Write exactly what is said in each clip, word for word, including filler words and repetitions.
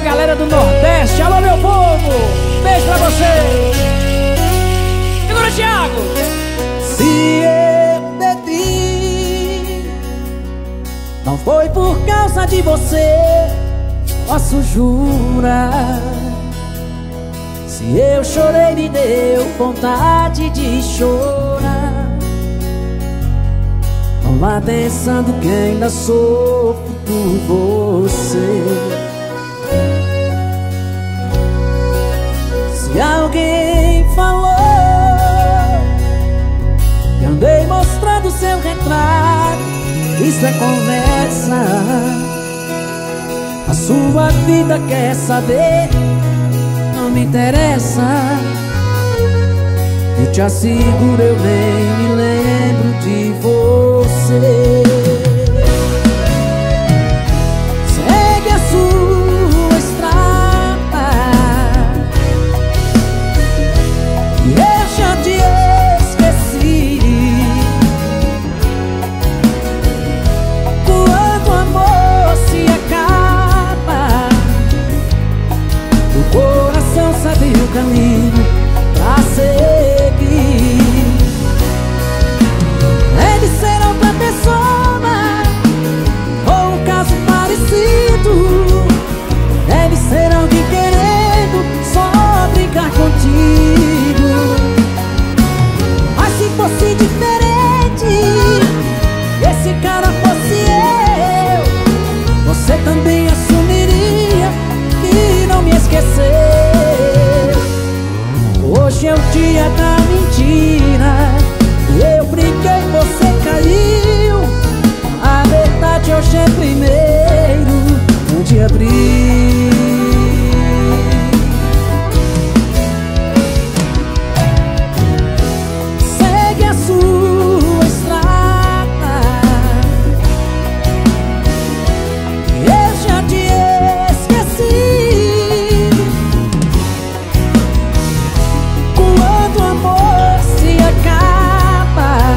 galera do Nordeste. Alô, meu povo, beijo pra vocês. Segura, Thiago. Se eu bebi, não foi por causa de você, posso jurar. Se eu chorei, me deu vontade de chorar. Não vá pensando que ainda sofro por você. Se alguém falou que andei mostrando seu retrato, isso é conversa. A sua vida quer saber, não me interessa. Eu te asseguro, eu nem me lembro de você. Segue a sua estrada e eu já te esqueci. Quando o amor se acaba, o coração sabe o caminho pra seguir. Deve ser outra pessoa ou um caso parecido. Deve ser alguém querendo só brincar contigo. Mas se fosse diferente, esse cara fosse eu, você também assumiria que não me esqueceu. Hoje é o dia da mentira. Eu brinquei, você caiu. A verdade hoje é primeiro de abril. Segue a sua estrada, eu já te esqueci. Quando o amor se acaba,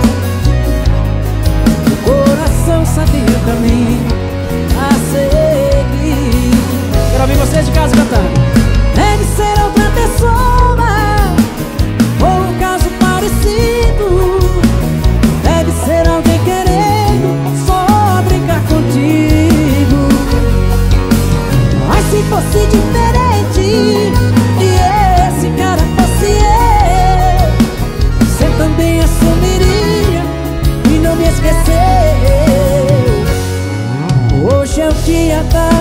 o coração sabe o caminho a seguir. Quero ouvir vocês de casa cantando. Deve ser outra pessoa ou um caso parecido. Deve ser alguém querendo só brincar contigo. Mas se fosse diferente e esse cara fosse eu, você também assumiria e não me esqueceu. Hoje é o dia da